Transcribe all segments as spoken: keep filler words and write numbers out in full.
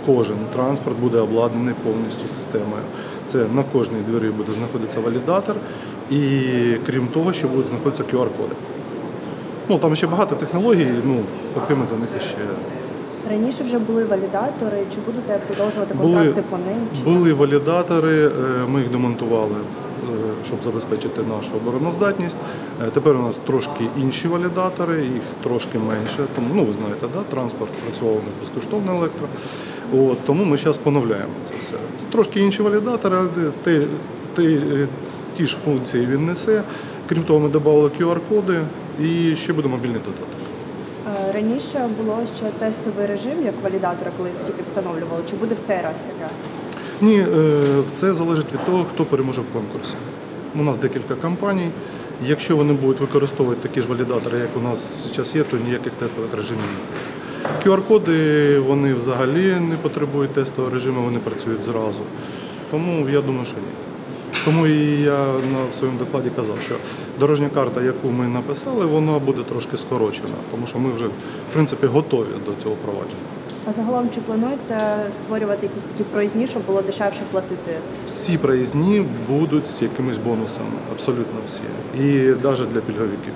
кожен транспорт буде обладнаний повністю системою. Це на кожній двері буде знаходитися валідатор і крім того, ще будуть знаходитися ку ар-коди. Ну, там ще багато технологій, ну, поки ми за них ще... Раніше вже були валідатори, чи будете продовжувати контракти були, по ним? Чи були валідатори, ми їх демонтували, щоб забезпечити нашу обороноздатність. Тепер у нас трошки інші валідатори, їх трошки менше. Тому, ну, ви знаєте, да, транспорт працював у нас безкоштовно електро. От, тому ми зараз поновляємо це все. Це трошки інші валідатори, ті, ті, ті ж функції він несе. Крім того, ми додали ку ар-коди і ще буде мобільний додаток. Раніше було ще тестовий режим, як валідатора, коли тільки встановлювали. Чи буде в цей раз таке? Ні, все залежить від того, хто переможе в конкурсі. У нас декілька компаній. Якщо вони будуть використовувати такі ж валідатори, як у нас зараз є, то ніяких тестових режимів не буде. ку ар-коди, вони взагалі не потребують тестового режиму, вони працюють зразу. Тому я думаю, що ні. Тому і я на своєму докладі казав, що дорожня карта, яку ми написали, вона буде трошки скорочена, тому що ми вже, в принципі, готові до цього провадження. А загалом, чи плануєте створювати якісь такі проїзні, щоб було дешевше платити? Всі проїзні будуть з якимись бонусами, абсолютно всі. І навіть для пільговиків.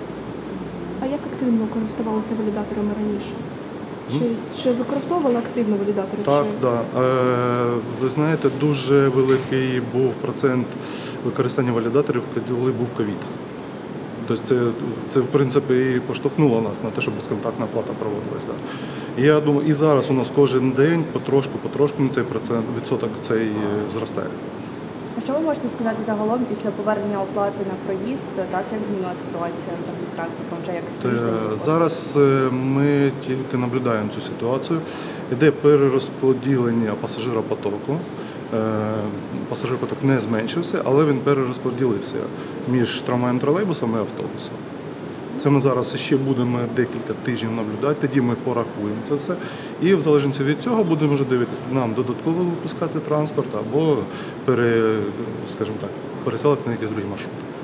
А як активно користувалися валідаторами раніше? Чи, чи використовували активно валідатори? Так, чи... так. Да. Е, ви знаєте, дуже великий був процент використання валідаторів, коли був ковід. Тобто це, це, в принципі, і поштовхнуло нас на те, щоб безконтактна оплата проводилась. Да. І я думаю, і зараз у нас кожен день потрошку-потрошку цей процент, відсоток цей зростає. А що ви можете сказати загалом після повернення оплати на проїзд, так, як змінилася ситуація взагалі з транспортом? Вже як тиждень? Зараз ми тільки наблюдаємо цю ситуацію. Іде перерозподілення пасажиропотоку. Пасажиропоток не зменшився, але він перерозподілився між трамваєм, тролейбусом і автобусом. Це ми зараз ще будемо декілька тижнів наблюдати, тоді ми порахуємо це все. І в залежності від цього будемо вже дивитися, нам додатково випускати транспорт або пере, скажімо так, переселити на якісь другі маршрути.